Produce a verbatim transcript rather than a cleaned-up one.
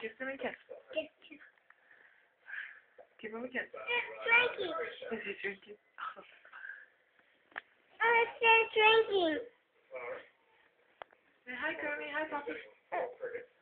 Give them a kiss. Kiss. Give him a kiss. It's drinking. Is he drinking? Oh, it's still drinking. Say hi, Kermie. Hi, Papa.